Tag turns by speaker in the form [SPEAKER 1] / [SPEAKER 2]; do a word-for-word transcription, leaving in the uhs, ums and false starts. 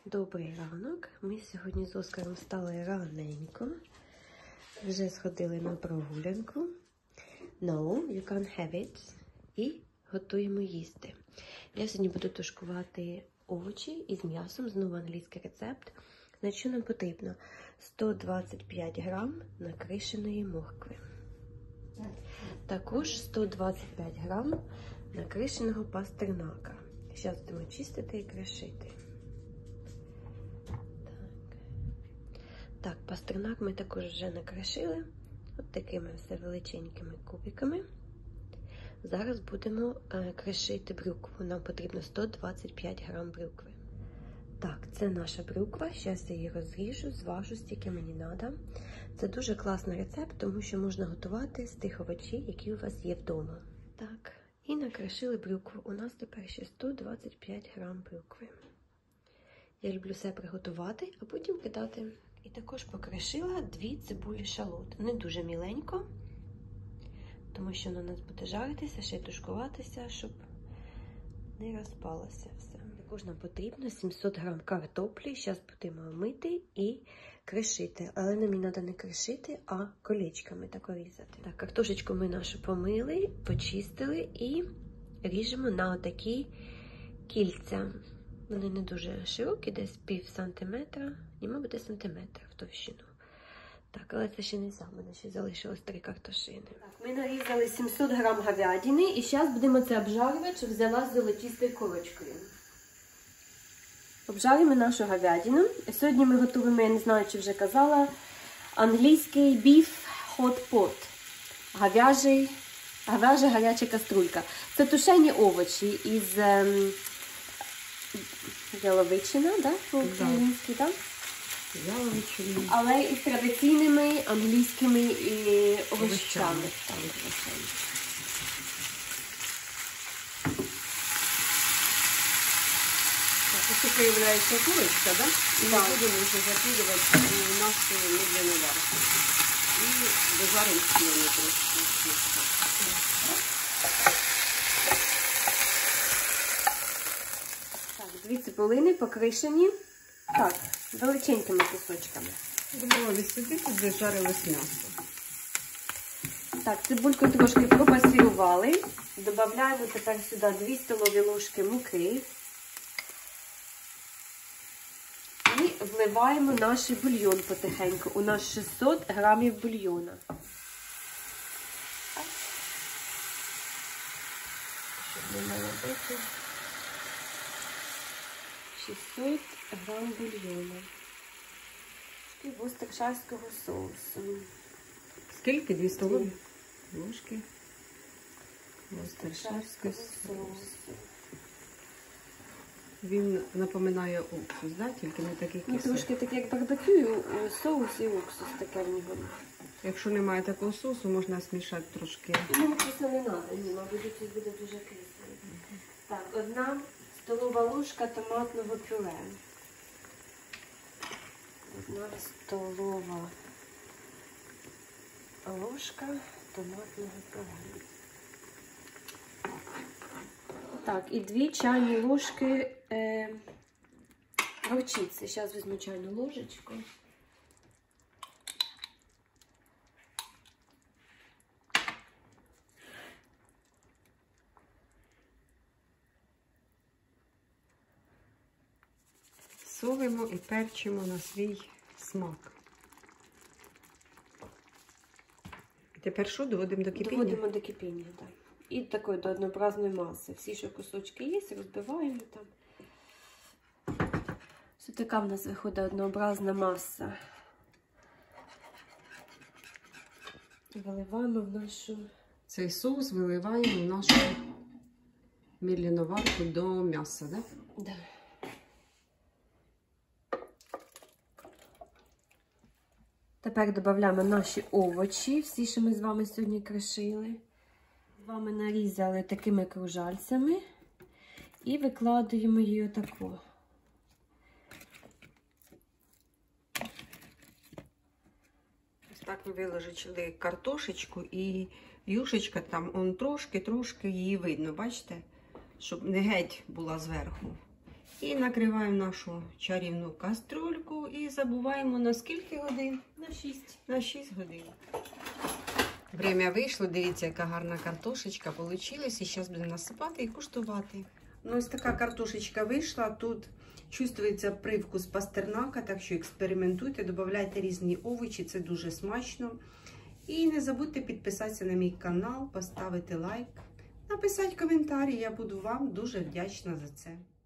[SPEAKER 1] Добрий ранок. Ми сьогодні з Оскаром встали раненько. Вже сходили на прогулянку. No, you can't have it. І готуємо їсти. Я сьогодні буду тушкувати овочі із м'ясом. Знову англійський рецепт. На що нам потрібно? сто двадцять п'ять грам накришеної моркви. Також сто двадцять п'ять грам накришеного пастернака. Зараз будемо чистити і кришити. Так, пастернак ми також вже накришили. От такими все величенькими кубиками. Зараз будемо е, кришити брюкву. Нам потрібно сто двадцять п'ять грам брюкви. Так, це наша брюква. Зараз я її розріжу, зважу, стільки мені треба. Це дуже класний рецепт, тому що можна готувати з тих овочів, які у вас є вдома. Так, і накришили брюкву. У нас тепер ще сто двадцять п'ять грам брюкви. Я люблю все приготувати, а потім кидати. І також покришила дві цибулі шалот. Не дуже міленько, тому що воно у нас буде жаритися, ще й тушкуватися, щоб не розпалося все. Також нам потрібно сімсот грам картоплі. Зараз будемо мити і кришити. Але нам її треба не кришити, а колечками так різати. Так, картошечку ми нашу помили, почистили і ріжемо на отакі кільця. Вони не дуже широкі, десь пів сантиметра, і, мабуть, сантиметр в товщину. Так, але це ще не саме, мене ще залишилось три картошини. Так, ми нарізали сімсот грам говядини, і зараз будемо це обжарювати, щоб взяла золотистою корочкою. Обжаримо нашу говядину. Сьогодні ми готуємо, я не знаю, чи вже казала, англійський beef hot pot. Говяжий, говяжа гаряча каструлька. Це тушені овочі із ем, яловичина, да? По-українськи, так?
[SPEAKER 2] Яловичина.
[SPEAKER 1] Але із традиційними англійськими і овочами.
[SPEAKER 2] Ось появляється курочка, да? І ми будемо вже закидувати у нашу медлену варку. І дожаримо сіли трошки.
[SPEAKER 1] Так, дві цибулини покришені. Так, величенькими кусочками.
[SPEAKER 2] Добавили сюди, тут жарилось м'ясо.
[SPEAKER 1] Так, цибульку трошки пропасірували. Додаємо тепер сюди дві столові ложки муки. І вливаємо наш бульйон потихеньку. У нас шістсот грамів бульйона. Щоб не наробити. шістсот грам бульйону. І востершарського соусу.
[SPEAKER 2] Скільки? Дві столові ложки востершарського соусу. Він напоминає уксус, да? Тільки не такий кислий.
[SPEAKER 1] Ну, трошки так як барбекю, соус і уксус таке в нього.
[SPEAKER 2] Якщо немає такого соусу, можна змішати трошки.
[SPEAKER 1] Ну, уксусу не треба, ні, мабуть, це буде дуже кислий. Так, одна столова ложка томатного пюре. Одна столова ложка томатного пюре. Так, і дві чайні ложки е, горчиці. Зараз візьму чайну ложечку.
[SPEAKER 2] Солимо і перчимо на свій смак. Тепер що, доводимо до кипіння?
[SPEAKER 1] Доводимо до кипіння, так. І такої до однообразної маси. Всі, що кусочки є, розбиваємо там. Ось така в нас виходить однообразна маса. Виливаємо в нашу...
[SPEAKER 2] Цей соус виливаємо в нашу медленну варку до м'яса, так?
[SPEAKER 1] Да? Да. Тепер додаємо наші овочі, всі, що ми з вами сьогодні кришили. З вами нарізали такими кружальцями і викладаємо її отаку.
[SPEAKER 2] Ось так ми виложили картошечку і юшечка там, он трошки-трошки її видно, бачите? Щоб не геть була зверху. І накриваємо нашу чарівну каструльку і забуваємо на скільки годин?
[SPEAKER 1] На шість.
[SPEAKER 2] На шість годин. Время вийшло, дивіться, яка гарна картошечка вийшла. І зараз будемо насипати і куштувати. Ну, ось така картошечка вийшла. Тут чувствується привкус пастернака, так що експериментуйте, додавайте різні овочі, це дуже смачно. І не забудьте підписатися на мій канал, поставити лайк, написати коментарі, я буду вам дуже вдячна за це.